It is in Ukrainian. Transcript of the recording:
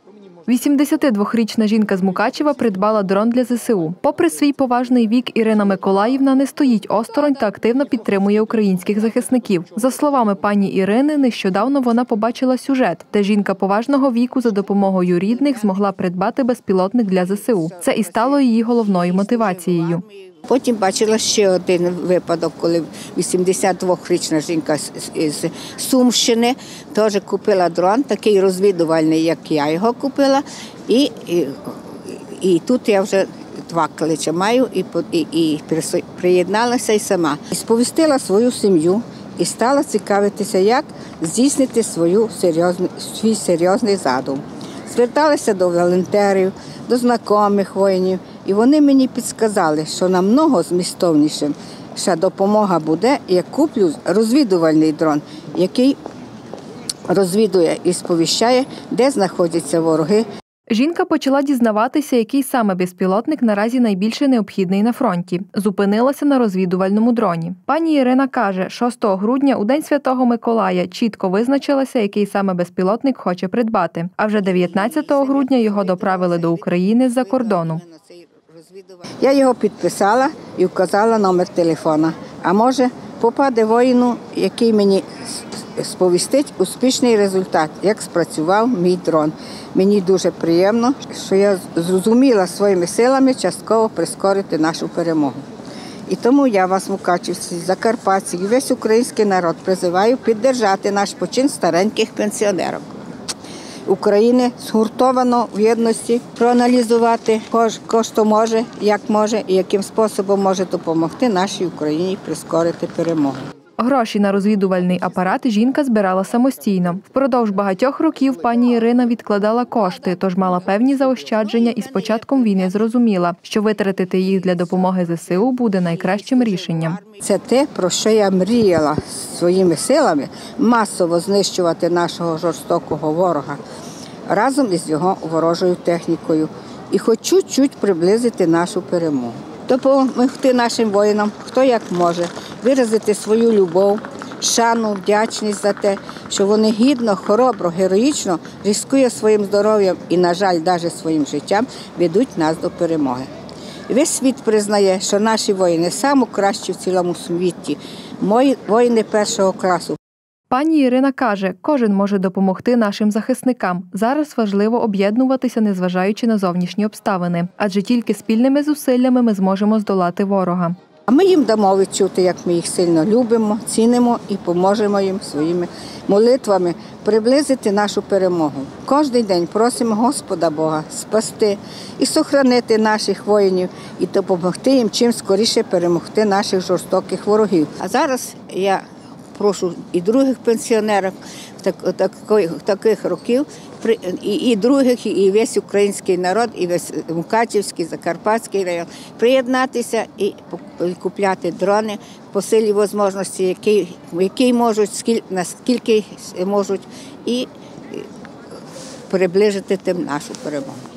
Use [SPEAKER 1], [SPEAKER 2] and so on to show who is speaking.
[SPEAKER 1] 82-річна жінка з Мукачева придбала дрон для ЗСУ. Попри свій поважний вік, Ірина Миколаївна не стоїть осторонь та активно підтримує українських захисників. За словами пані Ірини, нещодавно вона побачила сюжет, де жінка поважного віку за допомогою рідних змогла придбати безпілотник для ЗСУ. Це і стало її головною мотивацією.
[SPEAKER 2] Потім бачила ще один випадок, коли 82-річна жінка з Сумщини теж купила дрон, такий розвідувальний, як я його купила. І тут я вже 2 клича маю і приєдналася і сама. І сповістила свою сім'ю і стала цікавитися, як здійснити свій серйозний задум. Зверталася до волонтерів, до знайомих воїнів. І вони мені підсказали, що намного змістовніше допомога буде, як куплю розвідувальний дрон, який розвідує і сповіщає, де знаходяться вороги.
[SPEAKER 1] Жінка почала дізнаватися, який саме безпілотник наразі найбільше необхідний на фронті. Зупинилася на розвідувальному дроні. Пані Ірина каже, 6 грудня у День Святого Миколая чітко визначилася, який саме безпілотник хоче придбати. А вже 19 грудня його доправили до України з-за кордону.
[SPEAKER 2] Я його підписала і вказала номер телефона. А може, попаде воїну, який мені сповістить успішний результат, як спрацював мій дрон. Мені дуже приємно, що я зрозуміла своїми силами частково прискорити нашу перемогу. І тому я вас, мукачівці, закарпатці і весь український народ призиваю підтримати наш почин стареньких пенсіонерів України, згуртовано в єдності, проаналізувати, хто може, як може і яким способом може допомогти нашій Україні прискорити перемогу.
[SPEAKER 1] Гроші на розвідувальний апарат жінка збирала самостійно. Впродовж багатьох років пані Ірина відкладала кошти, тож мала певні заощадження і з початком війни зрозуміла, що витратити їх для допомоги ЗСУ буде найкращим рішенням.
[SPEAKER 2] Це те, про що я мріяла своїми силами масово знищувати нашого жорстокого ворога разом із його ворожою технікою і хоч чуть-чуть приблизити нашу перемогу. Допомогти нашим воїнам, хто як може, виразити свою любов, шану, вдячність за те, що вони гідно, хоробро, героїчно ризикують своїм здоров'ям і, на жаль, навіть своїм життям ведуть нас до перемоги. Весь світ признає, що наші воїни самі кращі в цілому світі, воїни першого класу.
[SPEAKER 1] Пані Ірина каже, кожен може допомогти нашим захисникам. Зараз важливо об'єднуватися, незважаючи на зовнішні обставини. Адже тільки спільними зусиллями ми зможемо здолати ворога.
[SPEAKER 2] А ми їм дамо відчути, як ми їх сильно любимо, цінимо і поможемо їм своїми молитвами приблизити нашу перемогу. Кожен день просимо Господа Бога спасти і сохранити наших воїнів і допомогти їм чим скоріше перемогти наших жорстоких ворогів. А зараз я прошу і других пенсіонерів таких років, і других, і весь український народ, і весь Мукачівський, Закарпатський район приєднатися і купляти дрони по силі можливості, які можуть, наскільки можуть, і приближити тим нашу перемогу.